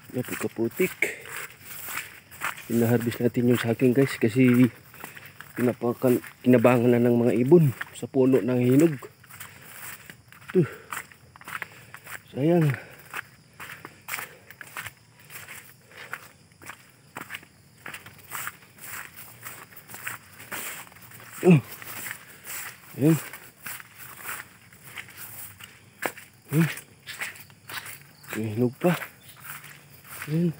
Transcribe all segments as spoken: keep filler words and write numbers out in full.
Napakaputik. Pinaharbis natin yung saging guys kasi pinapakan, kinabangan na ng mga ibon sa puno ng hinog. Ito. Sayang. Oh. Ayan. Hmm. May hinog pa. Ayan.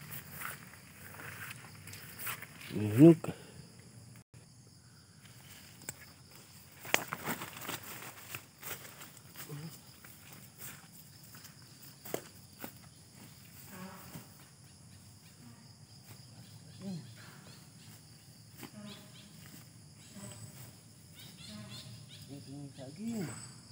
May hinog. Yung saging.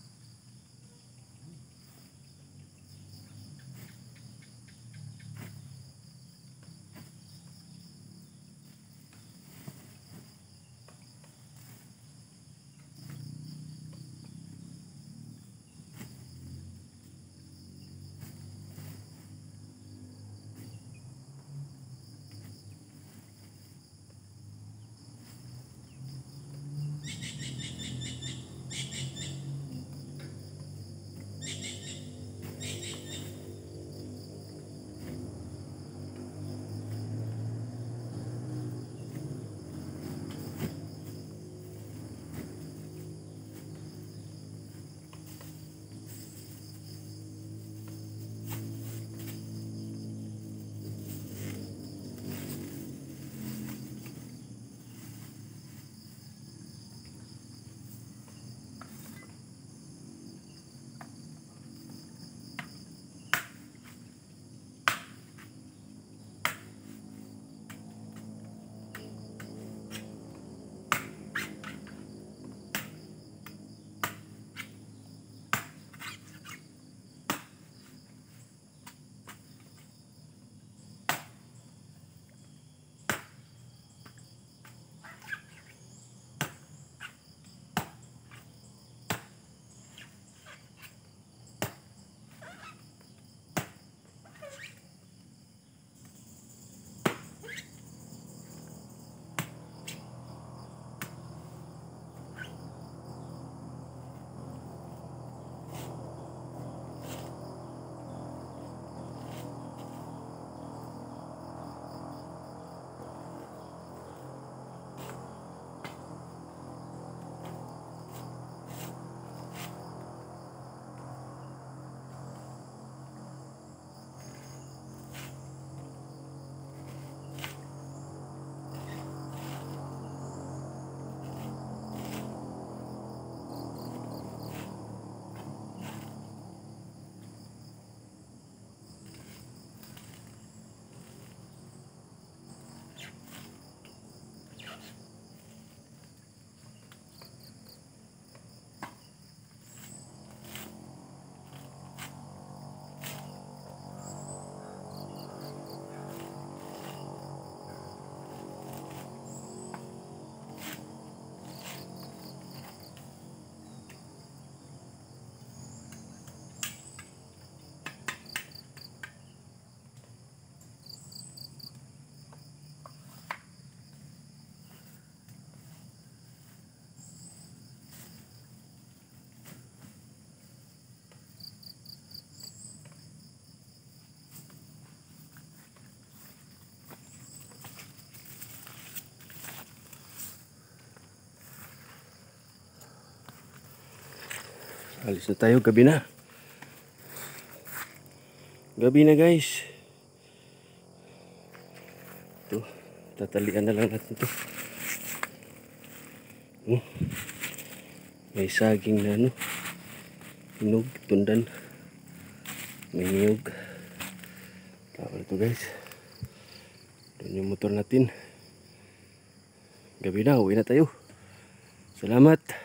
Alis na tayo, gabi na. Gabi na guys. Ito, tatalian na lang natin ito. Hmm. May saging na ano, hinog, tundan. May niyog. Tawag ito guys. Doon yung motor natin. Gabi na, uwi na tayo. Salamat.